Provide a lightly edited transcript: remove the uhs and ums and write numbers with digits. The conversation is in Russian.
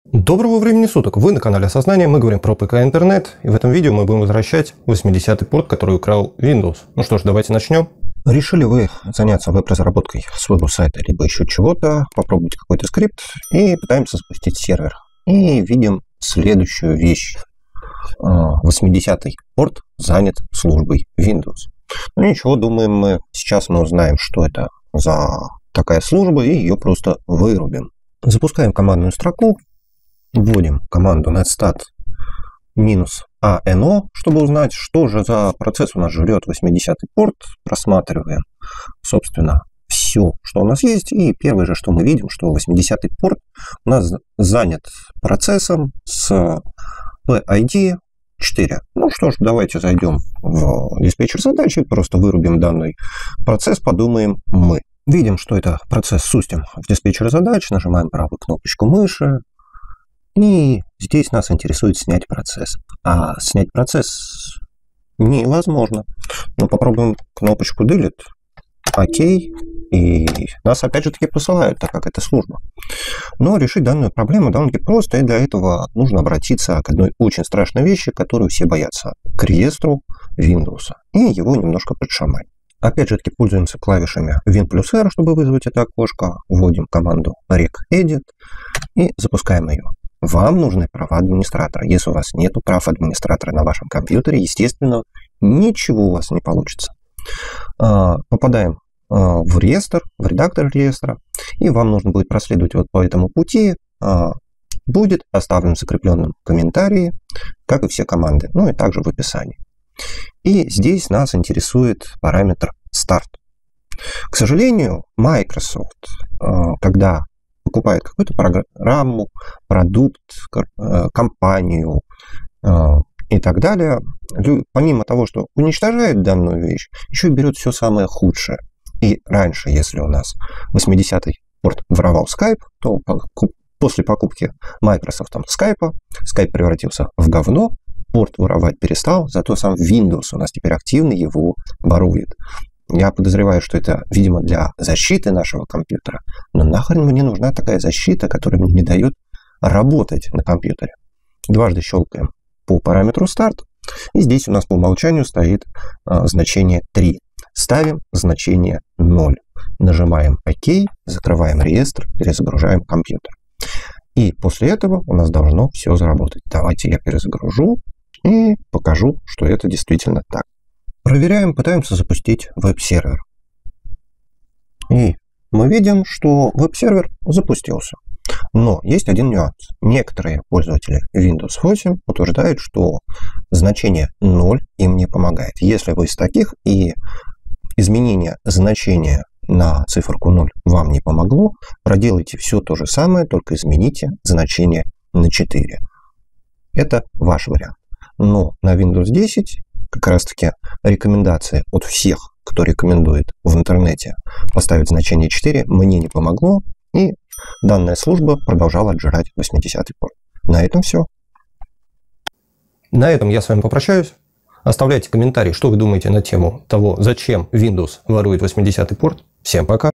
Доброго времени суток! Вы на канале Осознание, мы говорим про ПК и интернет, и в этом видео мы будем возвращать 80-й порт, который украл Windows. Ну что ж, давайте начнем. Решили вы заняться веб-разработкой своего сайта, либо еще чего-то, попробовать какой-то скрипт, и пытаемся запустить сервер. И видим следующую вещь. 80-й порт занят службой Windows. Ну ничего, думаем мы, сейчас мы узнаем, что это за такая служба, и ее просто вырубим. Запускаем командную строку. Вводим команду netstat -ano, чтобы узнать, что же за процесс у нас жрет 80-й порт. Просматриваем, собственно, все, что у нас есть. И первое же, что мы видим, что 80-й порт у нас занят процессом с PID 4. Ну что ж, давайте зайдем в диспетчер задач и просто вырубим данный процесс, подумаем мы. Видим, что это процесс System в диспетчере задач. Нажимаем правую кнопочку мыши. И здесь нас интересует снять процесс. А снять процесс невозможно. Но попробуем кнопочку Delete. Окей. И нас опять же таки посылают, так как это служба. Но решить данную проблему довольно-таки просто. И для этого нужно обратиться к одной очень страшной вещи, которую все боятся. К реестру Windows. И его немножко подшамать. Опять же таки пользуемся клавишами Win+R, чтобы вызвать это окошко. Вводим команду regedit и запускаем ее. Вам нужны права администратора. Если у вас нет прав администратора на вашем компьютере, естественно, ничего у вас не получится. Попадаем в реестр, в редактор реестра, и вам нужно будет проследовать вот по этому пути. Будет оставлен в закрепленном комментарии, как и все команды, ну и также в описании. И здесь нас интересует параметр Start. К сожалению, Microsoft, когда покупает какую-то программу, продукт, компанию и так далее, помимо того, что уничтожает данную вещь, еще и берет все самое худшее. И раньше, если у нас 80-й порт воровал Skype, то после покупки Microsoft Skype превратился в говно, порт воровать перестал, зато сам Windows у нас теперь активно его ворует. Я подозреваю, что это, видимо, для защиты нашего компьютера. Но нахрен мне нужна такая защита, которая мне не дает работать на компьютере. Дважды щелкаем по параметру Start. И здесь у нас по умолчанию стоит значение 3. Ставим значение 0. Нажимаем ОК, закрываем реестр, перезагружаем компьютер. И после этого у нас должно все заработать. Давайте я перезагружу и покажу, что это действительно так. Проверяем, пытаемся запустить веб-сервер. И мы видим, что веб-сервер запустился. Но есть один нюанс. Некоторые пользователи Windows 8 утверждают, что значение 0 им не помогает. Если вы из таких и изменение значения на циферку 0 вам не помогло, проделайте все то же самое, только измените значение на 4. Это ваш вариант. Но на Windows 10 как раз таки рекомендации от всех, кто рекомендует в интернете поставить значение 4, мне не помогло, и данная служба продолжала отжирать 80-й порт. На этом все. На этом я с вами попрощаюсь. Оставляйте комментарии, что вы думаете на тему того, зачем Windows ворует 80-й порт. Всем пока!